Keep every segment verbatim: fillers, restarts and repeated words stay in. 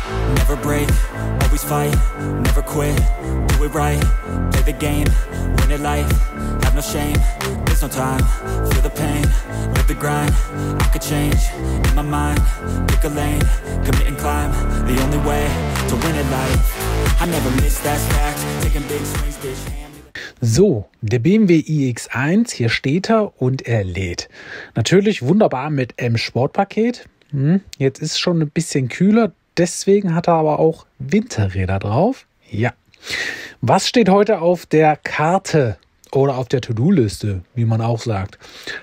never break, always fight, never quit, do it right, play the game, win it life, have no shame, there's no time, feel the pain, live the grind, I could change, in my mind, pick a lane, commit and climb, the only way to win it life, I never miss, that's fact, taking big swings, bitch, hand. So, der B M W i X eins, hier steht er und er lädt. Natürlich wunderbar mit M-Sport-Paket. Hm, jetzt ist es schon ein bisschen kühler, deswegen hat er aber auch Winterräder drauf. Ja. Was steht heute auf der Karte oder auf der To-Do-Liste, wie man auch sagt?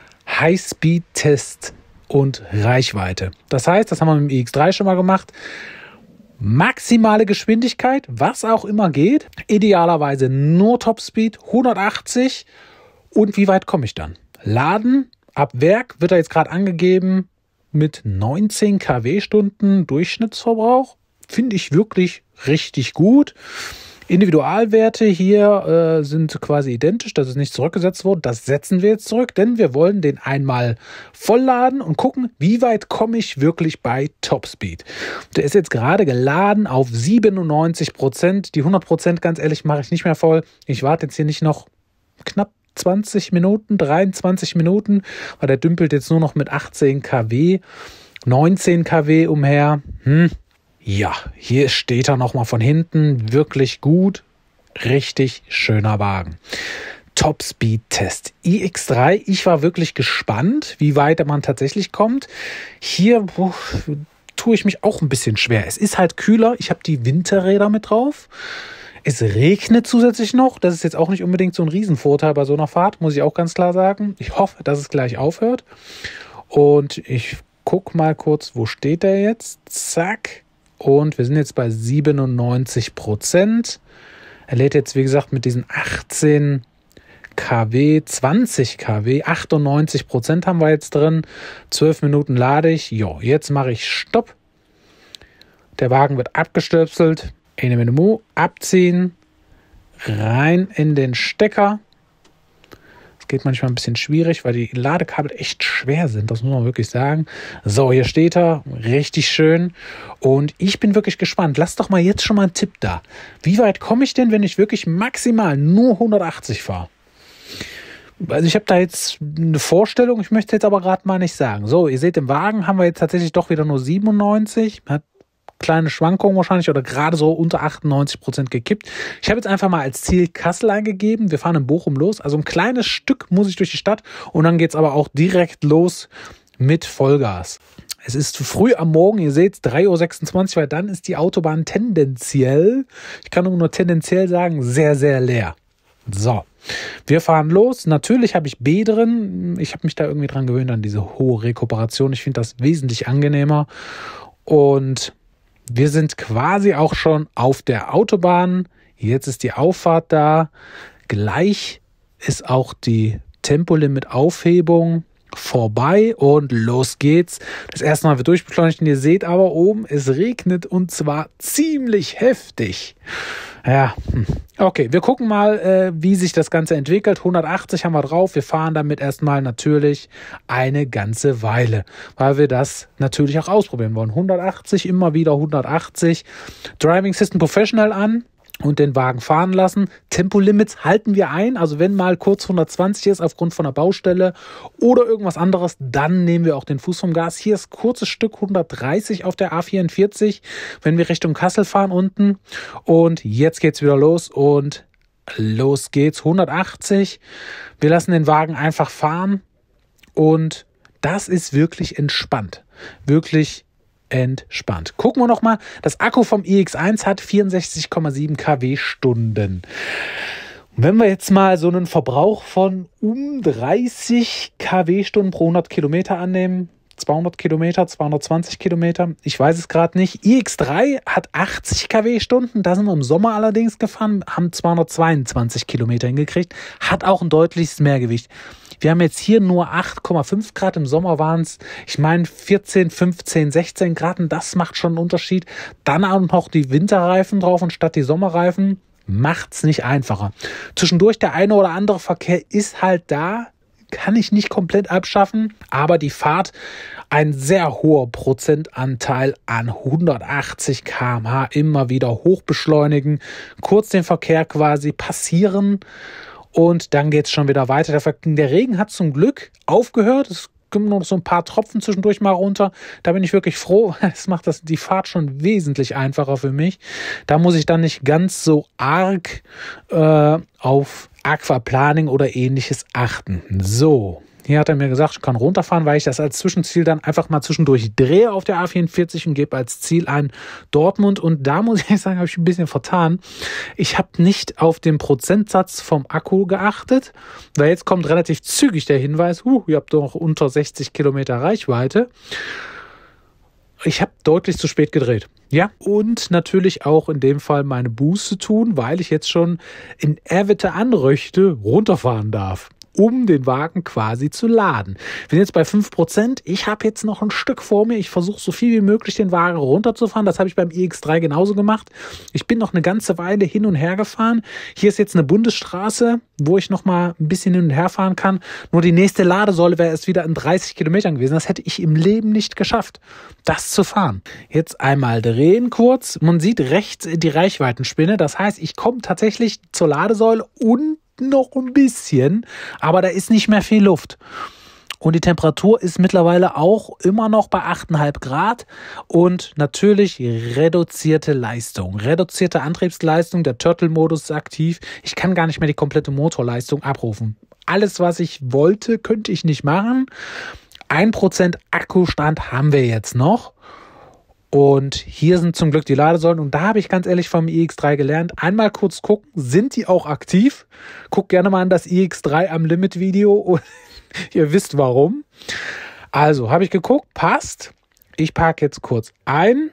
High-Speed-Test und Reichweite. Das heißt, das haben wir mit dem i X drei schon mal gemacht. Maximale Geschwindigkeit, was auch immer geht. Idealerweise nur Topspeed, hundertachtzig. Und wie weit komme ich dann? Laden ab Werk wird er jetzt gerade angegeben mit neunzehn Kilowattstunden Durchschnittsverbrauch. Finde ich wirklich richtig gut. Individualwerte hier äh, sind quasi identisch, das ist nicht zurückgesetzt worden. Das setzen wir jetzt zurück, denn wir wollen den einmal vollladen und gucken, wie weit komme ich wirklich bei Topspeed. Der ist jetzt gerade geladen auf siebenundneunzig Prozent. Die hundert Prozent, ganz ehrlich, mache ich nicht mehr voll. Ich warte jetzt hier nicht noch knapp zwanzig Minuten, dreiundzwanzig Minuten, weil der dümpelt jetzt nur noch mit achtzehn Kilowatt, neunzehn Kilowatt umher. Hm. Ja, hier steht er nochmal von hinten, wirklich gut, richtig schöner Wagen. Top-Speed-Test i X drei, ich war wirklich gespannt, wie weit man tatsächlich kommt. Hier boah, tue ich mich auch ein bisschen schwer. Es ist halt kühler, ich habe die Winterräder mit drauf. Es regnet zusätzlich noch, das ist jetzt auch nicht unbedingt so ein Riesenvorteil bei so einer Fahrt, muss ich auch ganz klar sagen. Ich hoffe, dass es gleich aufhört. Und ich gucke mal kurz, wo steht der jetzt? Zack. Und wir sind jetzt bei siebenundneunzig Prozent. Er lädt jetzt, wie gesagt, mit diesen achtzehn Kilowatt, zwanzig Kilowatt, achtundneunzig Prozent haben wir jetzt drin. zwölf Minuten lade ich. Jo, jetzt mache ich Stopp. Der Wagen wird abgestöpselt. Ene Mene Mu, abziehen. Rein in den Stecker. Geht manchmal ein bisschen schwierig, weil die Ladekabel echt schwer sind, das muss man wirklich sagen. So, hier steht er, richtig schön. Und ich bin wirklich gespannt. Lasst doch mal jetzt schon mal einen Tipp da. Wie weit komme ich denn, wenn ich wirklich maximal nur hundertachtzig fahre? Also ich habe da jetzt eine Vorstellung, ich möchte jetzt aber gerade mal nicht sagen. So, ihr seht, im Wagen haben wir jetzt tatsächlich doch wieder nur siebenundneunzig. Hat kleine Schwankungen wahrscheinlich oder gerade so unter achtundneunzig Prozent gekippt. Ich habe jetzt einfach mal als Ziel Kassel eingegeben. Wir fahren in Bochum los. Also ein kleines Stück muss ich durch die Stadt und dann geht es aber auch direkt los mit Vollgas. Es ist zu früh am Morgen, ihr seht es, drei Uhr sechsundzwanzig, weil dann ist die Autobahn tendenziell, ich kann nur tendenziell sagen, sehr, sehr leer. So, wir fahren los. Natürlich habe ich B drin. Ich habe mich da irgendwie dran gewöhnt an diese hohe Rekuperation. Ich finde das wesentlich angenehmer. Und wir sind quasi auch schon auf der Autobahn. Jetzt ist die Auffahrt da. Gleich ist auch die Tempolimit-Aufhebung vorbei und los geht's. Das erste Mal wird durchbeschleunigt und ihr seht aber oben, es regnet und zwar ziemlich heftig. Ja, okay, wir gucken mal, äh, wie sich das Ganze entwickelt. hundertachtzig haben wir drauf. Wir fahren damit erstmal natürlich eine ganze Weile, weil wir das natürlich auch ausprobieren wollen. hundertachtzig, immer wieder hundertachtzig. Driving System Professional an und den Wagen fahren lassen. Tempolimits halten wir ein. Also wenn mal kurz hundertzwanzig ist aufgrund von einer Baustelle oder irgendwas anderes, dann nehmen wir auch den Fuß vom Gas. Hier ist kurzes Stück hundertdreißig auf der A vierundvierzig, wenn wir Richtung Kassel fahren unten. Und jetzt geht's wieder los und los geht's. hundertachtzig. Wir lassen den Wagen einfach fahren und das ist wirklich entspannt. Wirklich entspannt. Gucken wir noch mal. Das Akku vom i X eins hat vierundsechzig Komma sieben Kilowattstunden. Wenn wir jetzt mal so einen Verbrauch von um dreißig Kilowattstunden pro hundert Kilometer annehmen, zweihundert Kilometer, zweihundertzwanzig Kilometer, ich weiß es gerade nicht. i X drei hat achtzig Kilowattstunden, da sind wir im Sommer allerdings gefahren, haben zweihundertzweiundzwanzig Kilometer hingekriegt, hat auch ein deutliches Mehrgewicht. Wir haben jetzt hier nur acht Komma fünf Grad, im Sommer waren es, ich meine, vierzehn, fünfzehn, sechzehn Grad und das macht schon einen Unterschied. Dann auch noch die Winterreifen drauf und statt die Sommerreifen macht's nicht einfacher. Zwischendurch der eine oder andere Verkehr ist halt da, kann ich nicht komplett abschaffen, aber die Fahrt, ein sehr hoher Prozentanteil an hundertachtzig Kilometer pro Stunde, immer wieder hoch beschleunigen, kurz den Verkehr quasi passieren und dann geht es schon wieder weiter. Der, der Regen hat zum Glück aufgehört, es kommen noch so ein paar Tropfen zwischendurch mal runter. Da bin ich wirklich froh. Es macht das, die Fahrt schon wesentlich einfacher für mich. Da muss ich dann nicht ganz so arg äh, auf Aquaplaning oder ähnliches achten. So, hier hat er mir gesagt, ich kann runterfahren, weil ich das als Zwischenziel dann einfach mal zwischendurch drehe auf der A vierundvierzig und gebe als Ziel ein Dortmund. Und da muss ich sagen, habe ich ein bisschen vertan. Ich habe nicht auf den Prozentsatz vom Akku geachtet, weil jetzt kommt relativ zügig der Hinweis, huh, ihr habt doch unter sechzig Kilometer Reichweite. Ich habe deutlich zu spät gedreht. Ja, und natürlich auch in dem Fall meine Buße tun, weil ich jetzt schon in Erwitte Anröchte runterfahren darf, um den Wagen quasi zu laden. Wir sind jetzt bei fünf Prozent. Ich habe jetzt noch ein Stück vor mir. Ich versuche so viel wie möglich den Wagen runterzufahren. Das habe ich beim i X drei genauso gemacht. Ich bin noch eine ganze Weile hin und her gefahren. Hier ist jetzt eine Bundesstraße, wo ich noch mal ein bisschen hin und her fahren kann. Nur die nächste Ladesäule wäre erst wieder in dreißig Kilometern gewesen. Das hätte ich im Leben nicht geschafft, das zu fahren. Jetzt einmal drehen kurz. Man sieht rechts die Reichweitenspinne. Das heißt, ich komme tatsächlich zur Ladesäule und noch ein bisschen, aber da ist nicht mehr viel Luft. Und die Temperatur ist mittlerweile auch immer noch bei acht Komma fünf Grad und natürlich reduzierte Leistung. Reduzierte Antriebsleistung, der Turtle-Modus ist aktiv. Ich kann gar nicht mehr die komplette Motorleistung abrufen. Alles, was ich wollte, könnte ich nicht machen. ein Prozent Akkustand haben wir jetzt noch. Und hier sind zum Glück die Ladesäulen. Und da habe ich ganz ehrlich vom i X drei gelernt. Einmal kurz gucken, sind die auch aktiv? Guck gerne mal an das i X drei am Limit Video und ihr wisst warum. Also, habe ich geguckt, passt. Ich parke jetzt kurz ein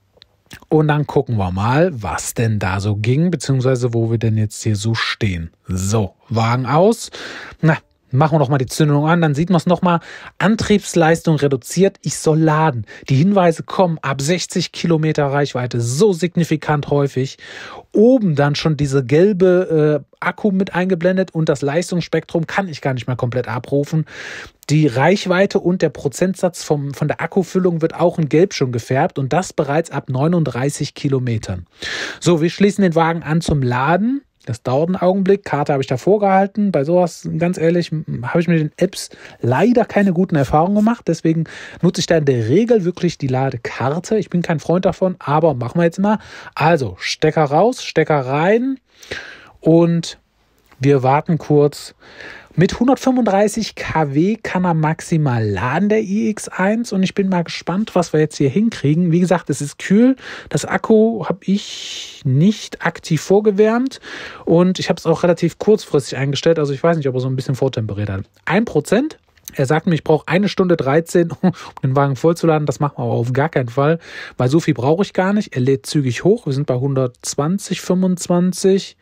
und dann gucken wir mal, was denn da so ging, beziehungsweise wo wir denn jetzt hier so stehen. So, Wagen aus. Na, machen wir noch mal die Zündung an, dann sieht man es noch mal. Antriebsleistung reduziert, ich soll laden. Die Hinweise kommen ab sechzig Kilometer Reichweite, so signifikant häufig. Oben dann schon diese gelbe äh, Akku mit eingeblendet und das Leistungsspektrum kann ich gar nicht mehr komplett abrufen. Die Reichweite und der Prozentsatz vom, von der Akkufüllung wird auch in Gelb schon gefärbt und das bereits ab neununddreißig Kilometern. So, wir schließen den Wagen an zum Laden. Das dauert einen Augenblick. Karte habe ich davor gehalten. Bei sowas, ganz ehrlich, habe ich mit den Apps leider keine guten Erfahrungen gemacht. Deswegen nutze ich da in der Regel wirklich die Ladekarte. Ich bin kein Freund davon, aber machen wir jetzt mal. Also, Stecker raus, Stecker rein und wir warten kurz. Mit hundertfünfunddreißig Kilowatt kann er maximal laden, der i X eins. Und ich bin mal gespannt, was wir jetzt hier hinkriegen. Wie gesagt, es ist kühl. Das Akku habe ich nicht aktiv vorgewärmt. Und ich habe es auch relativ kurzfristig eingestellt. Also ich weiß nicht, ob er so ein bisschen vortemperiert hat. ein Prozent. Er sagt mir, ich brauche eine Stunde dreizehn, um den Wagen vollzuladen. Das machen wir aber auf gar keinen Fall, weil so viel brauche ich gar nicht. Er lädt zügig hoch. Wir sind bei hundertzwanzig, fünfundzwanzig.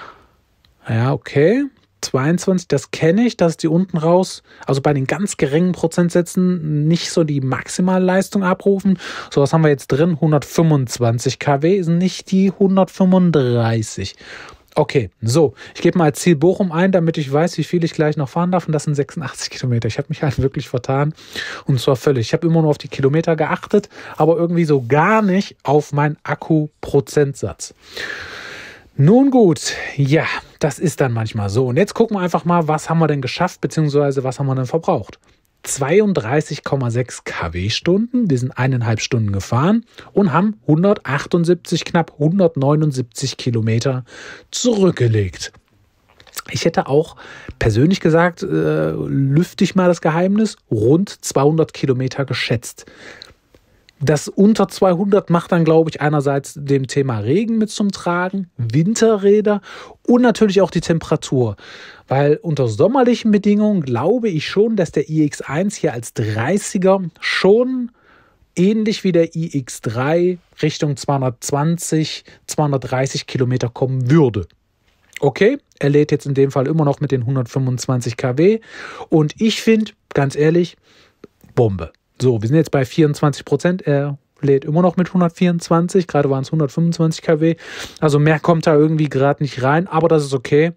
Ja, okay. zweiundzwanzig, das kenne ich, dass die unten raus, also bei den ganz geringen Prozentsätzen nicht so die Maximalleistung abrufen. So, was haben wir jetzt drin? hundertfünfundzwanzig Kilowatt sind nicht die hundertfünfunddreißig. Okay, so, ich gebe mal als Ziel Bochum ein, damit ich weiß, wie viel ich gleich noch fahren darf und das sind sechsundachtzig Kilometer. Ich habe mich halt wirklich vertan und zwar völlig. Ich habe immer nur auf die Kilometer geachtet, aber irgendwie so gar nicht auf meinen Akku-Prozentsatz. Nun gut, ja, das ist dann manchmal so. Und jetzt gucken wir einfach mal, was haben wir denn geschafft, beziehungsweise was haben wir denn verbraucht. zweiunddreißig Komma sechs Kilowattstunden, wir sind eineinhalb Stunden gefahren und haben hundertachtundsiebzig, knapp hundertneunundsiebzig Kilometer zurückgelegt. Ich hätte auch persönlich gesagt, äh, lüfte ich mal das Geheimnis, rund zweihundert Kilometer geschätzt. Das unter zweihundert macht dann, glaube ich, einerseits dem Thema Regen mit zum Tragen, Winterräder und natürlich auch die Temperatur. Weil unter sommerlichen Bedingungen glaube ich schon, dass der i X eins hier als dreißiger schon ähnlich wie der i X drei Richtung zweihundertzwanzig, zweihundertdreißig Kilometer kommen würde. Okay, er lädt jetzt in dem Fall immer noch mit den hundertfünfundzwanzig Kilowatt und ich finde, ganz ehrlich, Bombe. So, wir sind jetzt bei vierundzwanzig Prozent. Er lädt immer noch mit hundertvierundzwanzig. Gerade waren es hundertfünfundzwanzig Kilowatt. Also mehr kommt da irgendwie gerade nicht rein. Aber das ist okay.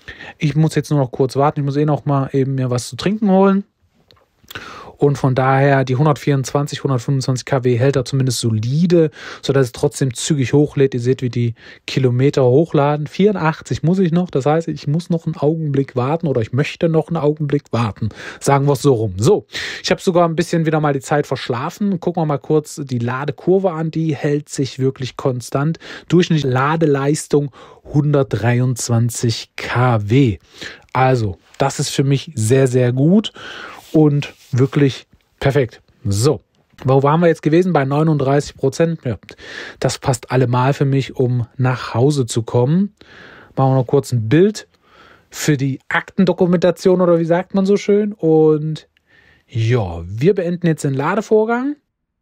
Ich muss jetzt nur noch kurz warten. Ich muss eh noch mal eben mir was zu trinken holen. Und von daher die hundertvierundzwanzig, hundertfünfundzwanzig Kilowatt hält er zumindest solide, sodass es trotzdem zügig hochlädt. Ihr seht, wie die Kilometer hochladen. vierundachtzig muss ich noch. Das heißt, ich muss noch einen Augenblick warten oder ich möchte noch einen Augenblick warten. Sagen wir es so rum. So, ich habe sogar ein bisschen wieder mal die Zeit verschlafen. Gucken wir mal kurz die Ladekurve an. Die hält sich wirklich konstant. Durchschnittliche Ladeleistung hundertdreiundzwanzig Kilowatt. Also, das ist für mich sehr, sehr gut. Und wirklich perfekt. So, wo waren wir jetzt gewesen? Bei neununddreißig Prozent. Ja, das passt allemal für mich, um nach Hause zu kommen. Machen wir noch kurz ein Bild für die Aktendokumentation oder wie sagt man so schön. Und ja, wir beenden jetzt den Ladevorgang.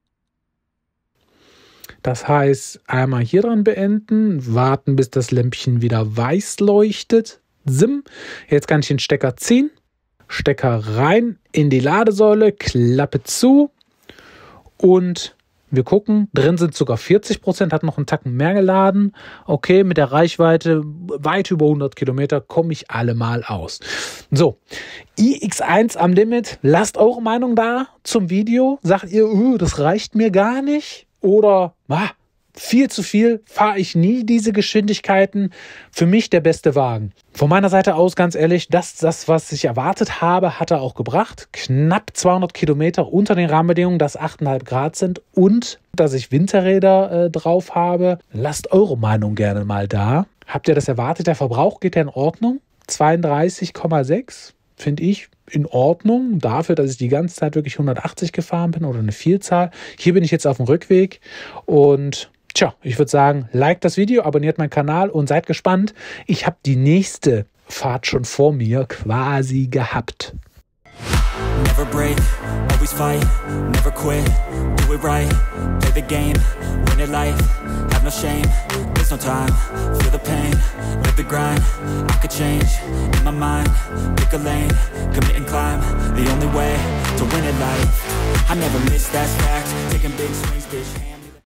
Das heißt, einmal hier dran beenden, warten, bis das Lämpchen wieder weiß leuchtet. Sim. Jetzt kann ich den Stecker ziehen. Stecker rein in die Ladesäule, Klappe zu und wir gucken, drin sind sogar vierzig Prozent, hat noch einen Tacken mehr geladen. Okay, mit der Reichweite weit über hundert Kilometer komme ich allemal aus. So, i X eins am Limit, lasst eure Meinung da zum Video. Sagt ihr, uh, das reicht mir gar nicht oder ah, viel zu viel, fahre ich nie diese Geschwindigkeiten. Für mich der beste Wagen. Von meiner Seite aus, ganz ehrlich, das, das was ich erwartet habe, hat er auch gebracht. Knapp zweihundert Kilometer unter den Rahmenbedingungen, dass acht Komma fünf Grad sind und dass ich Winterräder äh, drauf habe. Lasst eure Meinung gerne mal da. Habt ihr das erwartet? Der Verbrauch geht ja in Ordnung. zweiunddreißig Komma sechs finde ich in Ordnung. Dafür, dass ich die ganze Zeit wirklich hundertachtzig gefahren bin oder eine Vielzahl. Hier bin ich jetzt auf dem Rückweg und tja, ich würde sagen, liked das Video, abonniert meinen Kanal und seid gespannt. Ich habe die nächste Fahrt schon vor mir quasi gehabt. Never break, always fight, never quit, do it right, play the game, win it life, have no shame, there's no time, feel the pain, live the grind, I could change, in my mind, pick a lane, commit and climb, the only way to win it life, I never miss, that's fact, taking big swings, bitch.